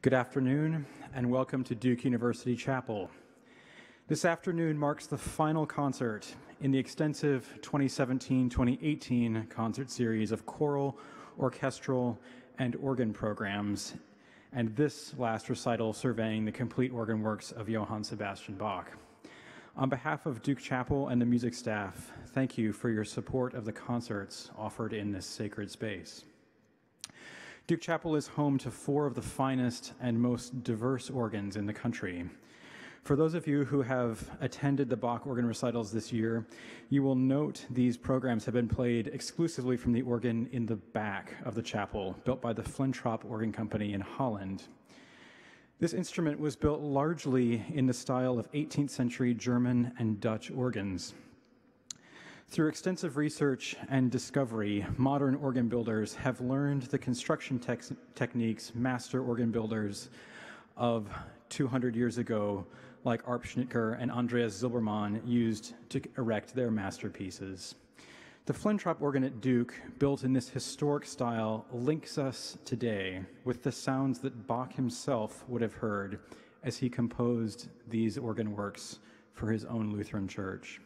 Good afternoon, and welcome to Duke University Chapel. This afternoon marks the final concert in the extensive 2017-2018 concert series of choral, orchestral, and organ programs, and this last recital surveying the complete organ works of Johann Sebastian Bach. On behalf of Duke Chapel and the music staff, thank you for your support of the concerts offered in this sacred space. Duke Chapel is home to 4 of the finest and most diverse organs in the country. For those of you who have attended the Bach organ recitals this year, you will note these programs have been played exclusively from the organ in the back of the chapel, built by the Flintrop Organ Company in Holland. This instrument was built largely in the style of 18th century German and Dutch organs. Through extensive research and discovery, modern organ builders have learned the construction techniques master organ builders of 200 years ago, like Arp Schnitger and Andreas Zilbermann, used to erect their masterpieces. The Flintrop organ at Duke, built in this historic style, links us today with the sounds that Bach himself would have heard as he composed these organ works for his own Lutheran church.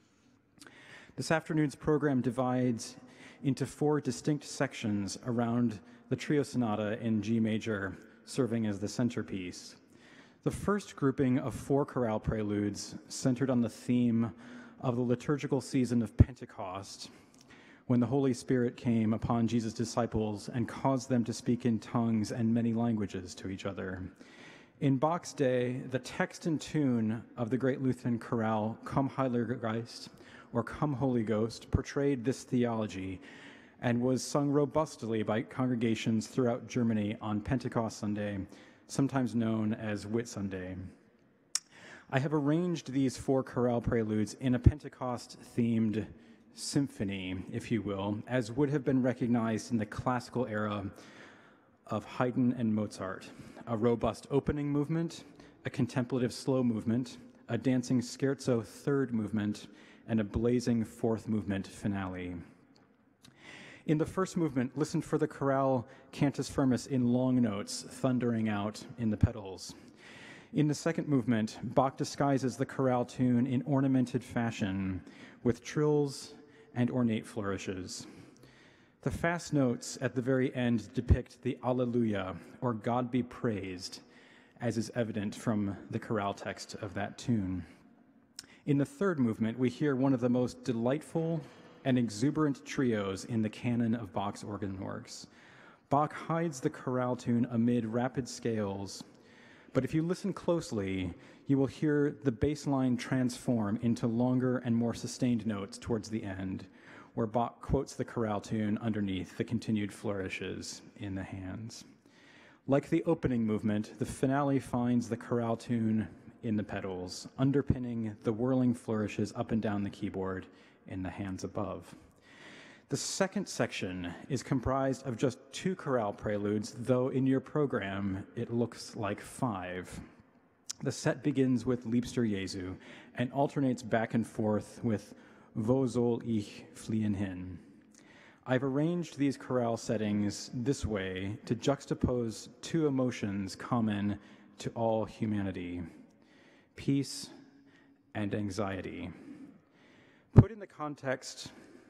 This afternoon's program divides into 4 distinct sections around the trio sonata in G major, serving as the centerpiece. The first grouping of 4 chorale preludes centered on the theme of the liturgical season of Pentecost, when the Holy Spirit came upon Jesus' disciples and caused them to speak in tongues and many languages to each other. In Bach's day, the text and tune of the great Lutheran chorale, Komm Heiliger Geist, or Come Holy Ghost, portrayed this theology and was sung robustly by congregations throughout Germany on Pentecost Sunday, sometimes known as Whit Sunday. I have arranged these 4 chorale preludes in a Pentecost-themed symphony, if you will, as would have been recognized in the classical era of Haydn and Mozart. A robust opening movement, a contemplative slow movement, a dancing scherzo 3rd movement, and a blazing 4th movement finale. In the first movement, listen for the chorale cantus firmus in long notes thundering out in the pedals. In the second movement, Bach disguises the chorale tune in ornamented fashion with trills and ornate flourishes. The fast notes at the very end depict the Alleluia, or God be praised, as is evident from the chorale text of that tune. In the third movement, we hear one of the most delightful and exuberant trios in the canon of Bach's organ works. Bach hides the chorale tune amid rapid scales, but if you listen closely, you will hear the bass line transform into longer and more sustained notes towards the end, where Bach quotes the chorale tune underneath the continued flourishes in the hands. Like the opening movement, the finale finds the chorale tune in the pedals, underpinning the whirling flourishes up and down the keyboard in the hands above. The second section is comprised of just 2 chorale preludes, though in your program it looks like 5. The set begins with Liebster Jesu and alternates back and forth with Wo soll ich fliehen hin? I've arranged these chorale settings this way to juxtapose 2 emotions common to all humanity: peace and anxiety. Put in the context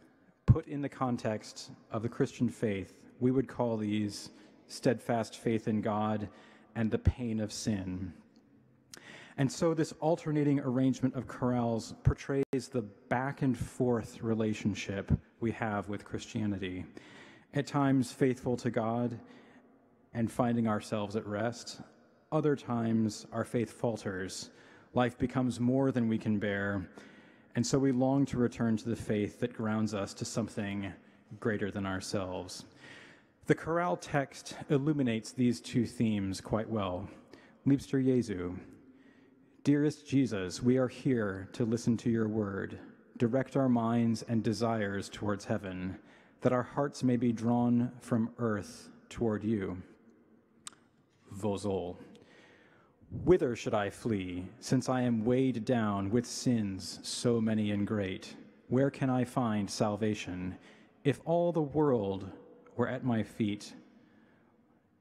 of the Christian faith, we would call these steadfast faith in God and the pain of sin. And so this alternating arrangement of chorales portrays the back and forth relationship we have with Christianity, at times faithful to God and finding ourselves at rest. Other times our faith falters. Life becomes more than we can bear, and so we long to return to the faith that grounds us to something greater than ourselves. The chorale text illuminates these 2 themes quite well. Liebster Jesu, dearest Jesus, we are here to listen to your word. Direct our minds and desires towards heaven, that our hearts may be drawn from earth toward you. Wo soll? Whither should I flee, since I am weighed down with sins so many and great? Where can I find salvation, if all the world were at my feet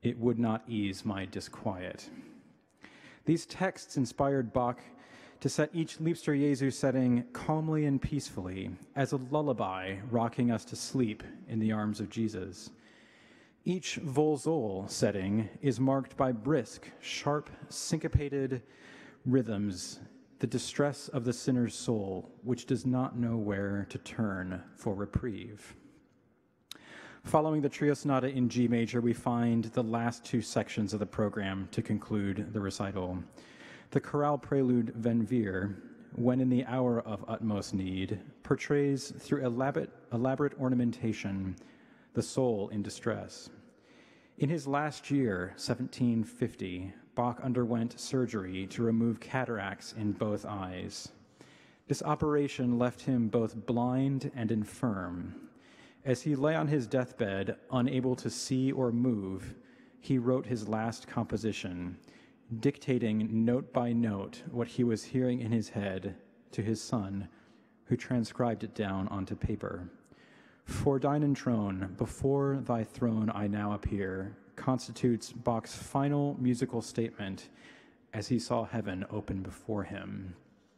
it would not ease my disquiet. These texts inspired Bach to set each Liebster Jesu setting calmly and peacefully, as a lullaby rocking us to sleep in the arms of Jesus. Each Wohl soll setting is marked by brisk, sharp, syncopated rhythms, the distress of the sinner's soul, which does not know where to turn for reprieve. Following the Trio Sonata in G major, we find the last two sections of the program to conclude the recital. The chorale prelude Wenn wir, when in the hour of utmost need, portrays through elaborate ornamentation the soul in distress. In his last year, 1750, Bach underwent surgery to remove cataracts in both eyes. This operation left him both blind and infirm. As he lay on his deathbed, unable to see or move, he wrote his last composition, dictating note by note what he was hearing in his head to his son, who transcribed it down onto paper. For deinen Thron, before thy throne I now appear, constitutes Bach's final musical statement as he saw heaven open before him.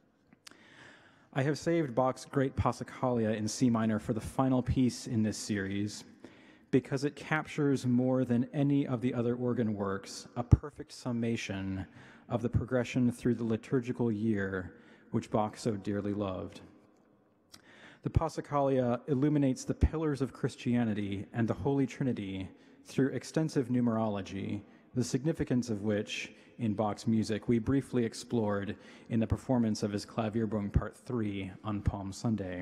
I have saved Bach's great Passacaglia in C minor for the final piece in this series because it captures more than any of the other organ works a perfect summation of the progression through the liturgical year which Bach so dearly loved. The Passacaglia illuminates the pillars of Christianity and the Holy Trinity through extensive numerology, the significance of which in Bach's music we briefly explored in the performance of his Klavierbung Part 3 on Palm Sunday.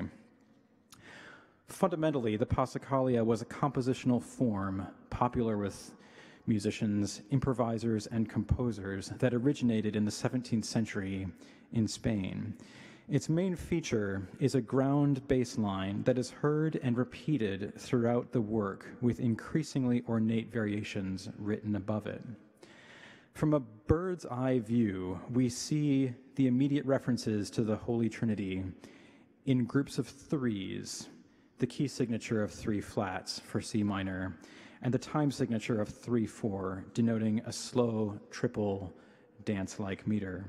Fundamentally, the Passacaglia was a compositional form popular with musicians, improvisers, and composers that originated in the 17th century in Spain. Its main feature is a ground bass line that is heard and repeated throughout the work with increasingly ornate variations written above it. From a bird's eye view, we see the immediate references to the Holy Trinity in groups of threes, the key signature of 3 flats for C minor, and the time signature of 3/4, denoting a slow, triple, dance-like meter.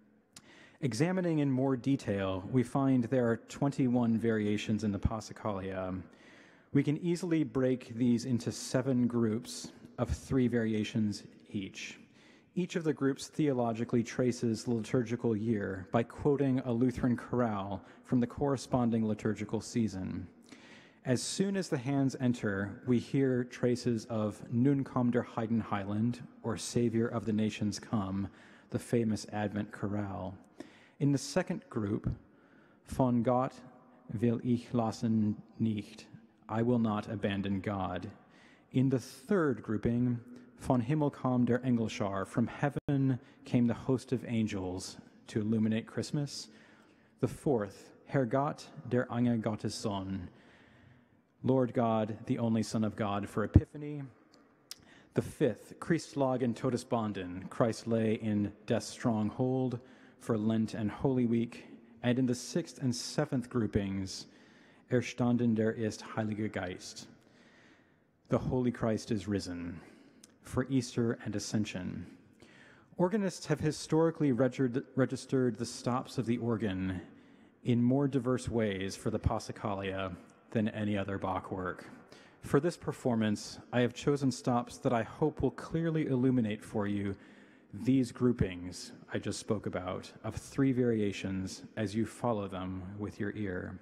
Examining in more detail, we find there are 21 variations in the Passacaglia. We can easily break these into 7 groups of 3 variations each. Each of the groups theologically traces the liturgical year by quoting a Lutheran chorale from the corresponding liturgical season. As soon as the hands enter, we hear traces of Nun komm der Heiden Heiland, or Savior of the Nations Come, the famous Advent chorale. In the second group, Von Gott will ich lassen nicht, I will not abandon God. In the third grouping, Von Himmel kam der Engelschar, from heaven came the host of angels to illuminate Christmas. The fourth, Herr Gott, der eine Gottes Sohn, Lord God, the only Son of God, for Epiphany. The fifth, Christ lag in Todesbanden, Christ lay in death's stronghold, for Lent and Holy Week. And in the 6th and 7th groupings, Erstanden der ist Heilige Geist, the Holy Christ is risen, for Easter and Ascension. Organists have historically registered the stops of the organ in more diverse ways for the Passacaglia than any other Bach work. For this performance, I have chosen stops that I hope will clearly illuminate for you these groupings I just spoke about of 3 variations as you follow them with your ear.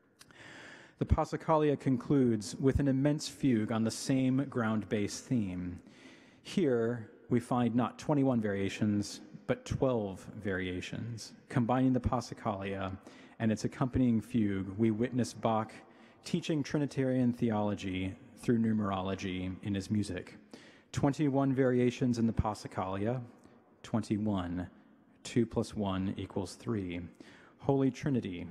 The Passacaglia concludes with an immense fugue on the same ground bass theme. Here, we find not 21 variations, but 12 variations. Combining the Passacaglia and its accompanying fugue, we witness Bach teaching Trinitarian theology through numerology in his music. 21 variations in the Passacaglia, 21. 2 + 1 = 3. Holy Trinity,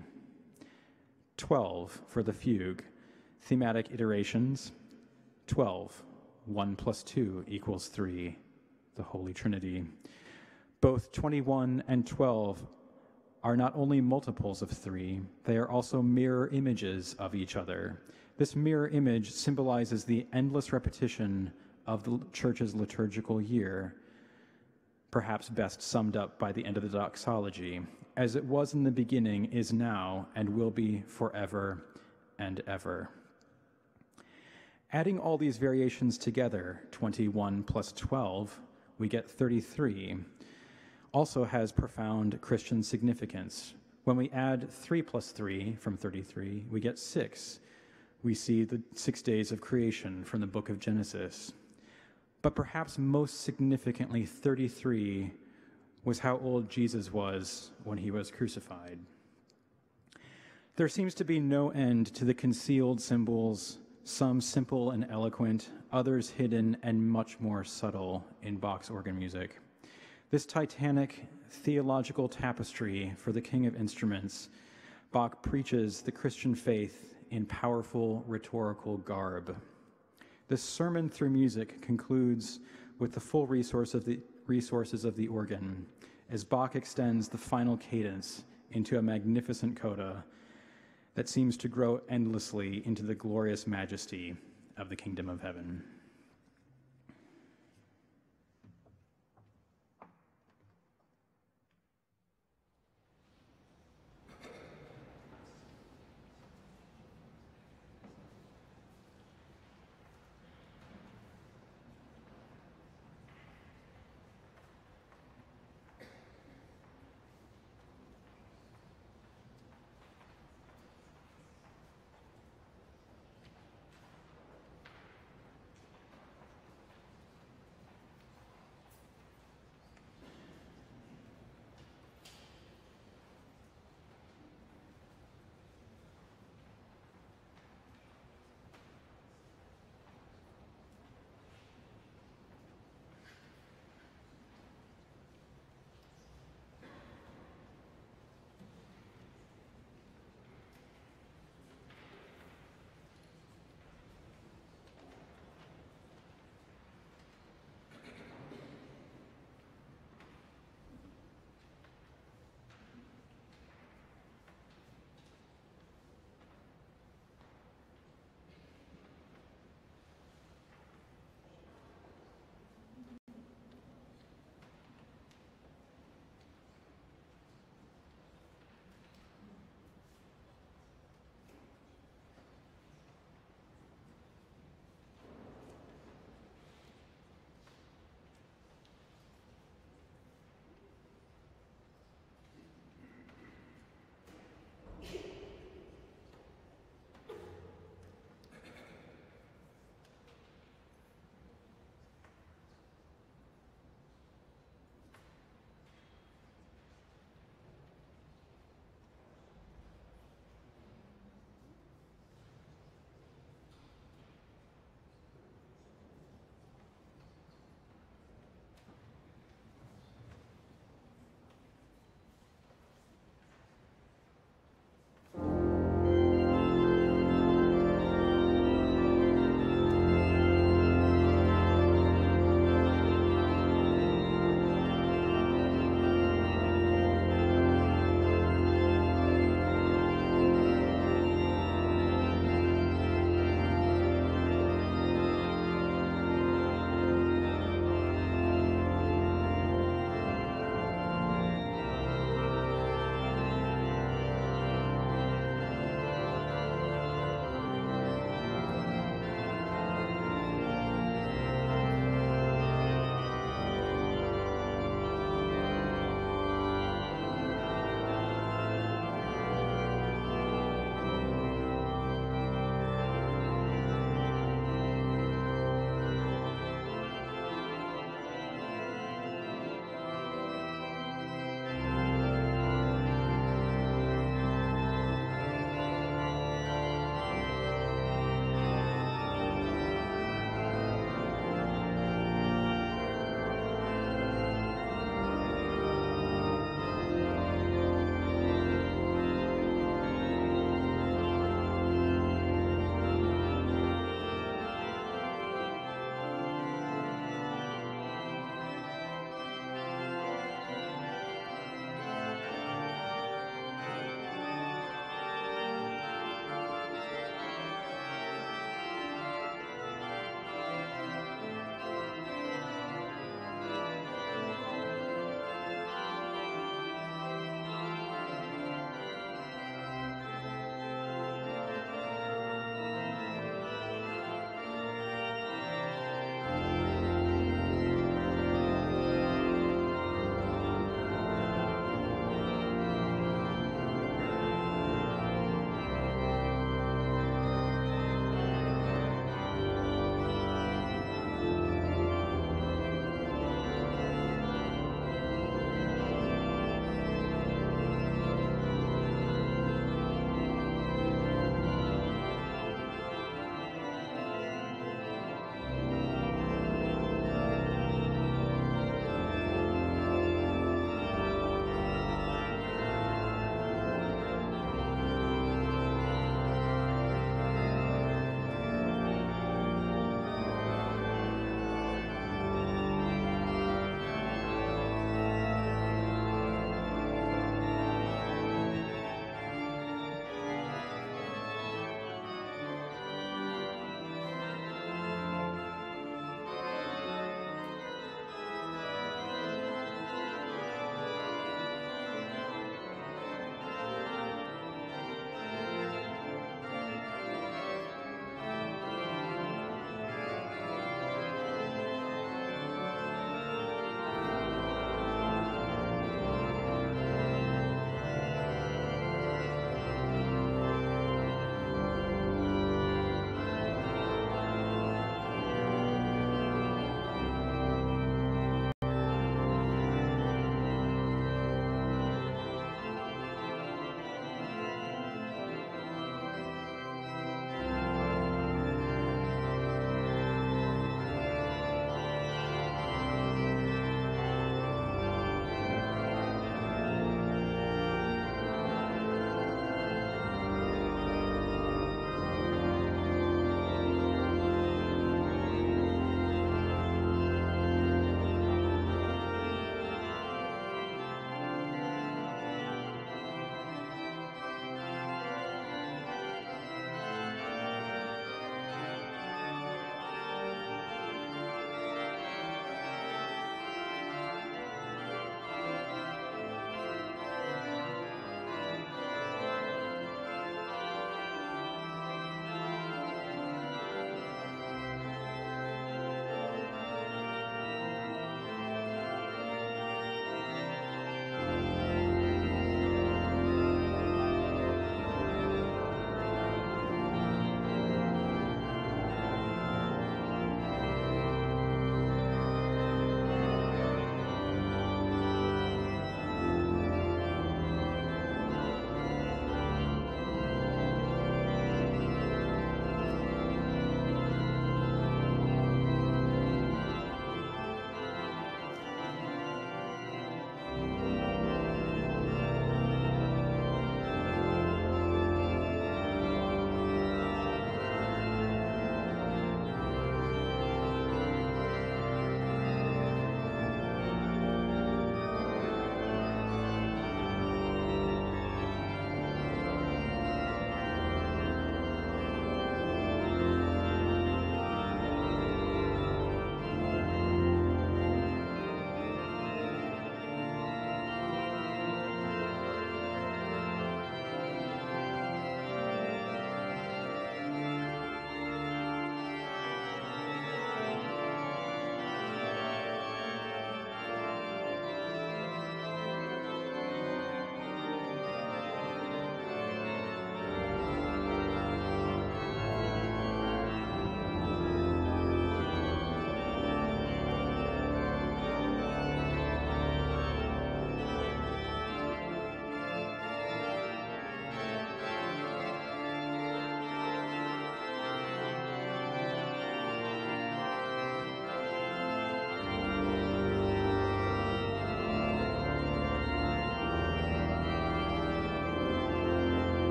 12 for the fugue. Thematic iterations, 12. 1 + 2 = 3, the Holy Trinity. Both 21 and 12 are not only multiples of 3, they are also mirror images of each other. This mirror image symbolizes the endless repetition of the church's liturgical year, perhaps best summed up by the end of the doxology, as it was in the beginning, is now, and will be forever and ever. Adding all these variations together, 21 plus 12, we get 33, also has profound Christian significance. When we add 3 plus 3 from 33, we get 6. We see the 6 days of creation from the book of Genesis. But perhaps most significantly, 33 was how old Jesus was when he was crucified. There seems to be no end to the concealed symbols, some simple and eloquent, others hidden and much more subtle in Bach's organ music. This titanic theological tapestry for the King of Instruments, Bach preaches the Christian faith in powerful rhetorical garb. This sermon through music concludes with the full resources of the organ, as Bach extends the final cadence into a magnificent coda that seems to grow endlessly into the glorious majesty of the kingdom of heaven.